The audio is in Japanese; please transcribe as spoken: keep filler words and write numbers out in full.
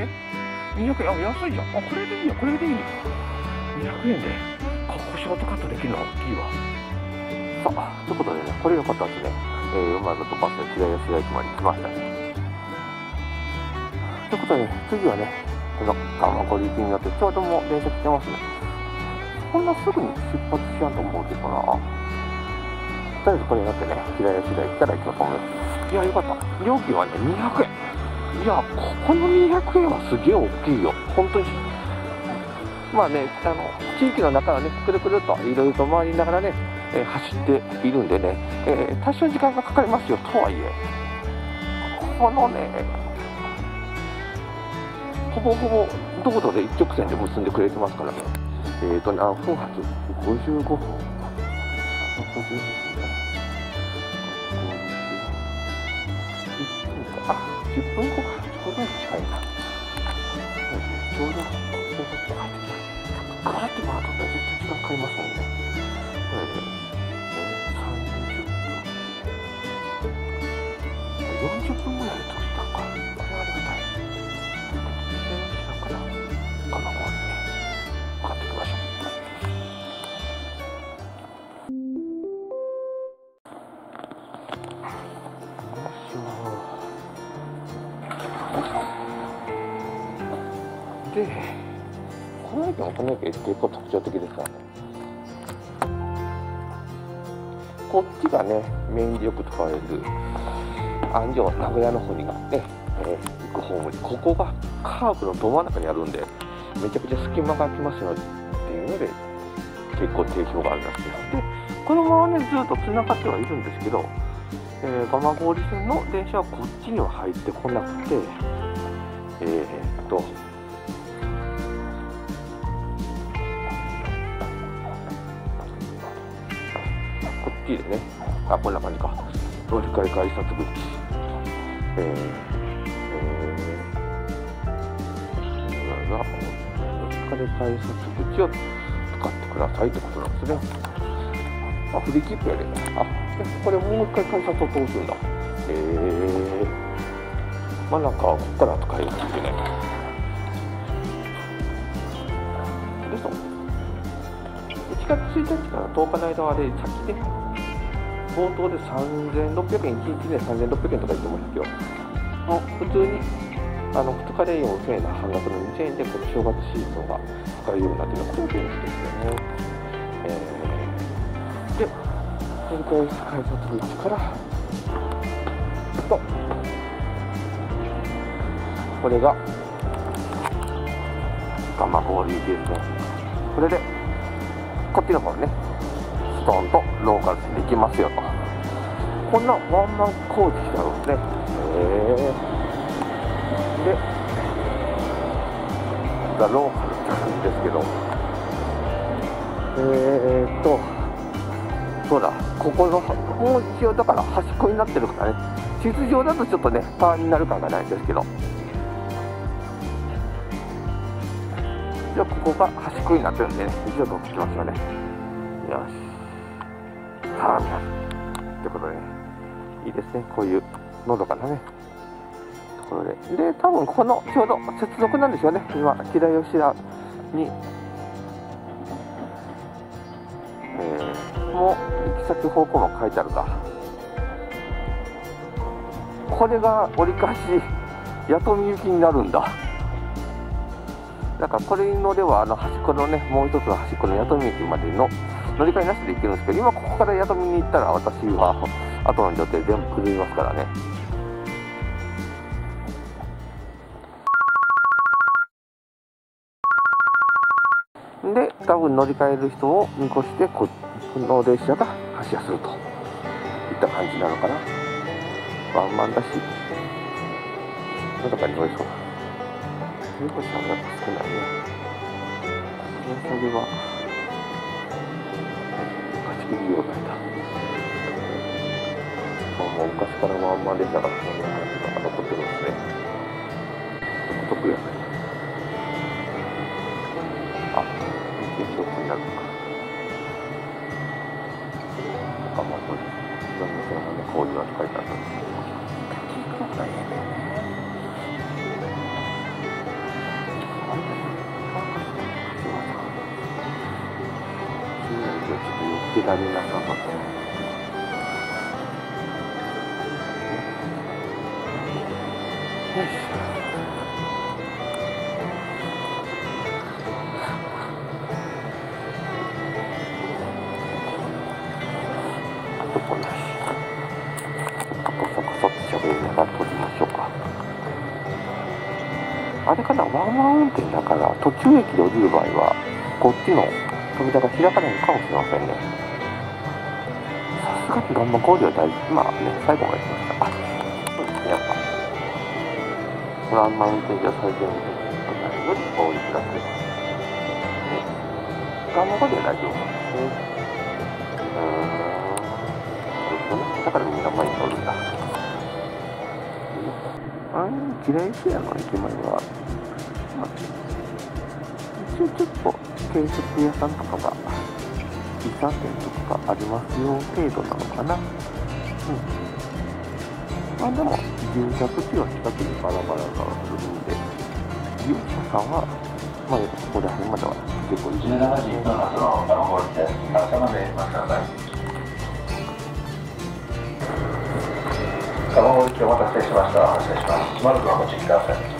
ね。にひゃくえん、あ、安いじゃん。あ、これでいいや、これでいい。にひゃくえんで、ここショートカットできるのは大きいわ。さあ、ということでね、これ良かったですね。えー、うまいことバスで平安駅まで来ましたね。ということで、ね、次はね、この蒲郡行きになって、ちょうどもう電車来てますね。こんなすぐに出発しやんと思うけどな。とりあえずこれになってね、平安台行ったら行きますね。いや、よかった。料金はね、にひゃくえん。いや、ここのにひゃくえんはすげえ大きいよ。本当に。まあね、あの、地域の中はね、くるくるといろいろと回りながらね、えー、走っているんでね、えー、多少時間がかかりますよ、とはいえ。このね、ほぼほぼ道路で一直線で結んでくれてますからね。えーとね、何分発 ?ごじゅうごふん。ごじゅうあ、じゅっぷんごか。ちょうど近いな。ちょうど、ちょうど帰ってきた。ガラッと回ったら絶対時間かかりますもんね。これで、えー、さんじゅっぷん。よんじゅっぷんぐらいで着いたんか。これはありがたい。だから、蒲郡にね、向かっていきましょう。で、この駅もこの駅結構特徴的ですからね。こっちがね、メインでよく使われる安城名古屋の方にがね、えー、行くホームに、ここがカーブのど真ん中にあるんで、めちゃくちゃ隙間が空きますよっていうので、結構定評があるらしいです。で、このままね、ずっと繋がってはいるんですけど、えー、蒲郡線の電車はこっちには入ってこなくて、えー、っと、こっちでね、あ、こんな感じか。乗り換え改札口。えー、えー、が、乗り換え改札口を使ってくださいってことなんですね。あ、フリーキープやで。あ、これもう一回改札を通すんだ。えー、まあなんか、こっから後帰るんですよね。で、そう。いちがつついたちからとおかの間はあれ、さっきね、冒頭でさんぜんろっぴゃくえん、いちにちでさんぜんろっぴゃくえんとか言ってましたけど、もう普通にあのふつかでよんせんえんの半額のにせんえんでこの正月シーズンが使えるようになっているのはこれ便利ですよね。えー、で、乗り換え改札口からと、これが蒲郡行きですね。これでこっちの方ね、ストーンとローカル線で行きますよと。こんなワンマン工事してあるんですね。へー。で、ザ・ローカルって感じですけど、えーっと、そうだ、ここの、もう一応だから端っこになってるからね、地図上だとちょっとね、パーになる感がないんですけど、じゃあここが端っこになってるんでね、一応取ってきますよね。よし。ターミナル。ってことでね、いいですね、こういうのどかなね、ところで。で、多分このちょうど接続なんですよね、今、平吉田に、えー、もう行き先方向も書いてあるか。これが折り返し、弥富行きになるんだ。だからこれに乗れば、あの端っこのね、もう一つの端っこの弥富駅までの乗り換えなしで行けるんですけど、今ここから弥富に行ったら私は後の予定全部狂いますからね。で、多分乗り換える人を見越してこの列車が発車するといった感じなのかな。ワンマンだし、のどかに乗りそう。入庫者がやっぱ少ないね。それは貸し切り状態だ。まあ、もう昔からワンマン列車がそんな話が残ってるんですね。独特やね。あ、にせんろくになるのか。なんかまあこれいろんなそのね工事が書いてあったんですけど、聞くのがいいね。 けられなさそう。よいしょ。あとこなし。コソコソって喋りながら撮りましょうか。あれかな、ワンワン運転だから途中駅で降りる場合はこっちの扉が開かないかもしれませんね。さすがにガンマ工事は大事。まあね、最後まで来ました。あ、そうですね、やっぱワンマン運転じゃ最善運転となるより多いプラスですね。ガンマ工事は大丈夫なんですね。うーん、なるほどね。だからみんな前に乗るんだ。ああいう嫌いシェアの駅前は、まあ、一応ちょっと軽食屋さんとかが喫茶店とかがありますよ程度なのかな。うん。まあでも住宅地は近くにバラバラがするんで、利用者さんはまあここら辺までは結構いいですね。じゅうしちじのバスの番号です。明日まで待ってください。卵置きお待たせしました。発車します。しばらくお待ちください。